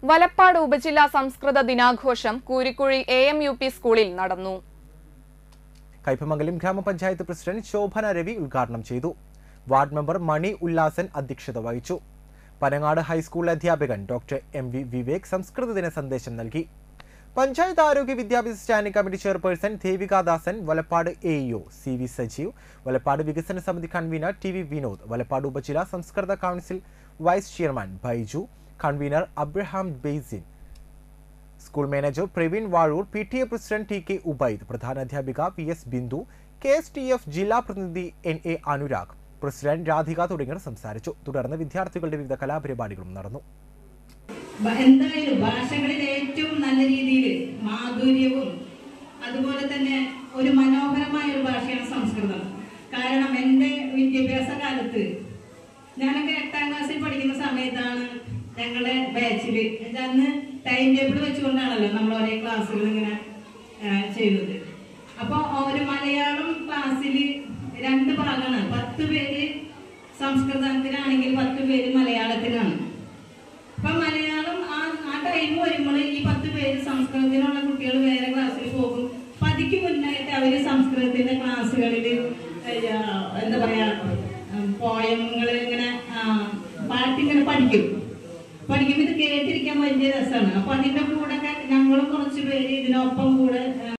വലപ്പാട് ഉപജില്ലാ സംസ്കൃത ദിനാഘോഷം കൂരിക്കുഴി AMUP സ്കൂളിൽ നടന്നു. കൈപ്പമംഗലം ഗ്രാമപഞ്ചായത്ത് പ്രസിഡന്റ് ശോഭന രവി ഉദ്ഘാടനം ചെയ്തു. വാർഡ് മെമ്പർ മണി ഉല്ലാസൻ അധ്യക്ഷത വഹിച്ചു. പനങ്ങാട് ഹൈസ്കൂൾ അധ്യാപകൻ ഡോക്ടർ MV വിവേക് സംസ്കൃത ദിന സന്ദേശം നൽകി. പഞ്ചായത്ത് ആരോഗ്യ വിദ്യാഭ്യാസ standing committee chairperson Devikadasan, Valappad AEO CV Sajeev, Valappad വികസന സമിതി കൺവീനർ TV വിനോദ്, വലപ്പാട് ഉപജില്ലാ സംസ്കൃത council vice chairman Baiju, convener Abraham Beysin, school manager Praveen Vazhoor, PTA president TK Ubaid, പ്രധാനാധ്യാപിക PS ബിന്ദു, KSTF ജില്ലാ പ്രതിനിധി NA അനുരാഗ്, പ്രസിഡന്റ് രാധിക തുടങ്ങിയവർ സംസാരിച്ചു. തുടർന്ന് വിദ്യാർത്ഥികളുടെ വിവിധ കലാപരിപാടികളും നടന്നു. എന്തായാലും ഭാഷകളിൽ ഏറ്റവും നല്ല രീതിയിൽ മാധുര്യവും അതുപോലെ തന്നെ ഒരു മനോഹരമായ ഒരു ഭാഷയാണ് സംസ്കൃതം. കാരണം എൻ്റെ വിദ്യാഭ്യാസ കാലത്ത് ഞാനൊക്കെ 8ാം ക്ലാസ്സിൽ പഠിക്കുന്ന സമയത്താണ് ഞങ്ങളുടെ ബാച്ചിൽ അന്ന് ടൈം ടേബിൾ വെച്ചുകൊണ്ടാണല്ലോ നമ്മൾ ഒരേ ക്ലാസ്സുകൾ ഇങ്ങനെ ചെയ്യുന്നത്. അപ്പോൾ ഒരു മലയാളം ക്ലാസ്സിൽ 2 ഭാഗമാണ്. 10 പേര് സംസ്കൃതത്തിനാണെങ്കിൽ 10 പേര് മലയാളത്തിനാണ്. അപ്പൊ മലയാളം ആ ടൈം വരുമ്പോൾ ഈ 10 പേര് സംസ്കൃതത്തിനുള്ള കുട്ടികൾ വേറെ ക്ലാസ്സിൽ പോകും. പതിക്ക് മുന്നായിട്ട് അവര് സംസ്കൃതത്തിന്റെ ക്ലാസ്സുകളിൽ എന്താ പറയാ പോയങ്ങൾ ഇങ്ങനെ പാട്ടിങ്ങനെ പഠിക്കുമ്പോൾ ഇത് കേട്ടിരിക്കാൻ വലിയ രസമാണ്. അപ്പൊ അതിന്റെ കൂടെ ഞങ്ങളും കുറച്ച് പേര് ഇതിനൊപ്പം കൂടെ